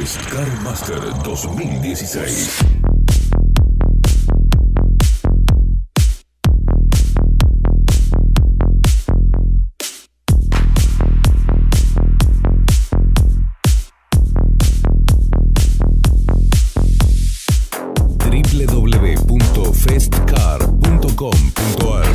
Car Master 2016. www.festcar.com.ar.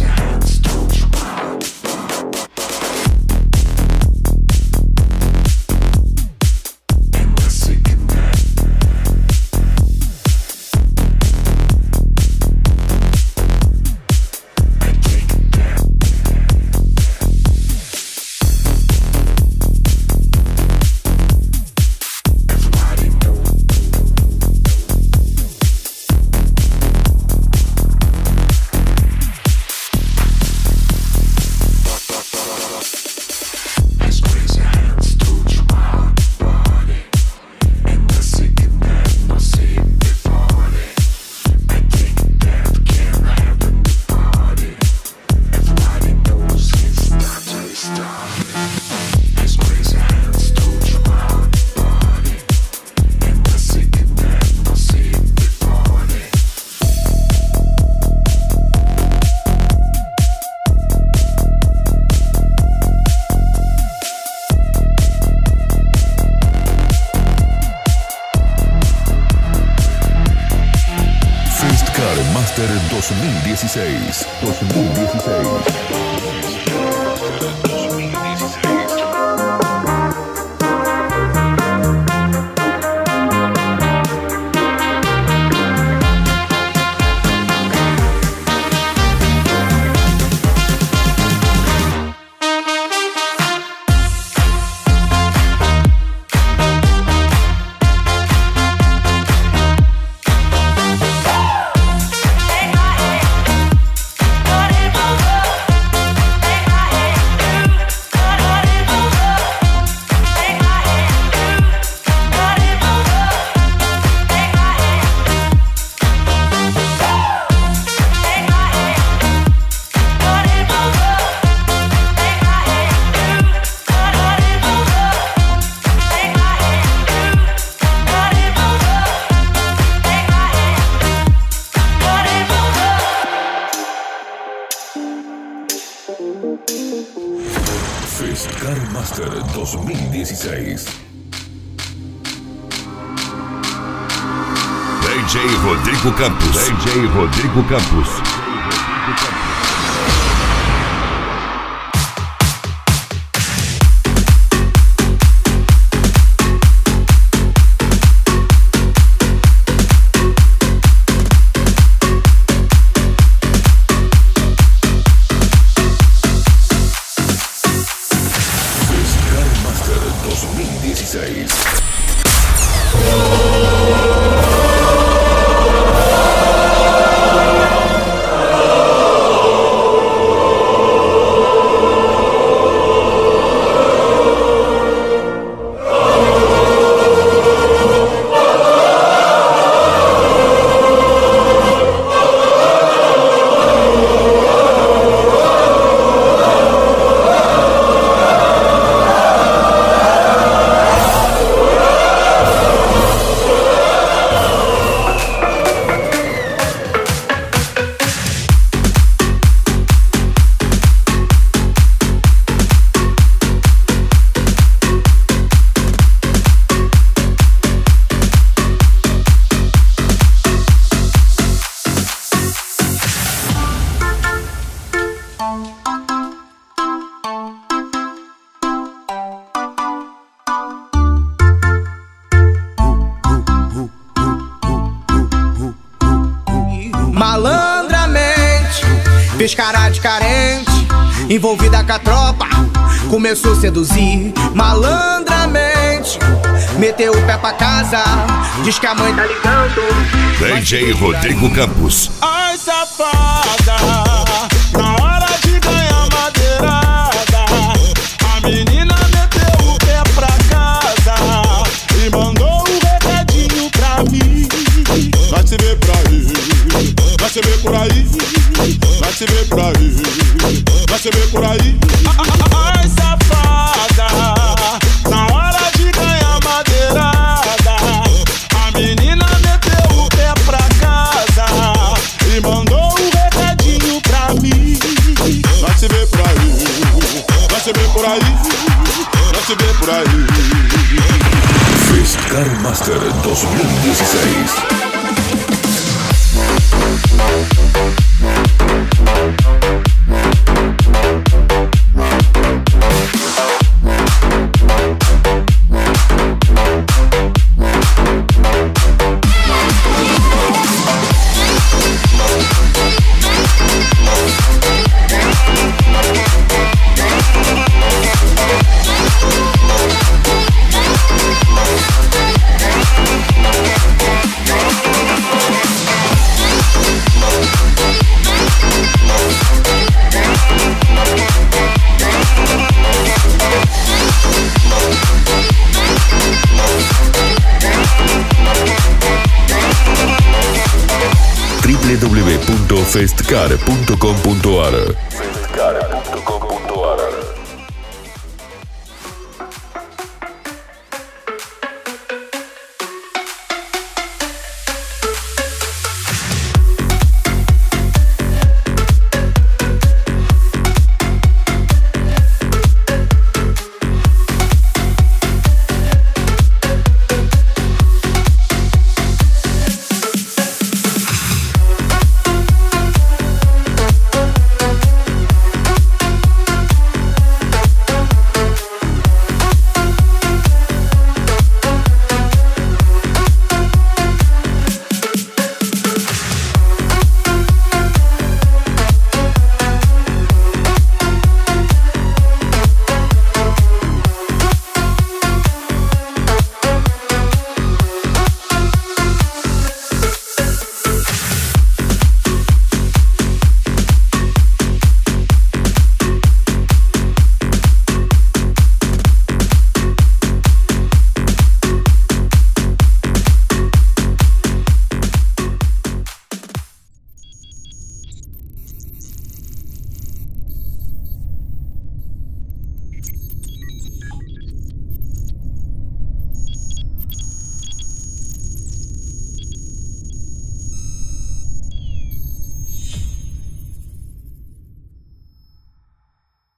Master 2016. Car Master 2016. DJ Rodrigo Campos. Malandramente, fez cara de carente, envolvida com a tropa, começou a seduzir. Malandramente, meteu o pé pra casa, diz que a mãe tá ligando. DJ Rodrigo Campos. Ai, safada, na hora de ganhar madeirada, a menina meteu o pé pra casa e mandou um recadinho pra mim. Vai se ver pra aí, vai se ver por aí, vai se ver por aí, vai se ver por aí. Ai, safada, na hora de ganhar madeirada, mandou um recadinho pra mim. Nós se vê por aí, nós se vê por aí, nós se vê por aí. Festcar Master 2016. www.festcar.com.ar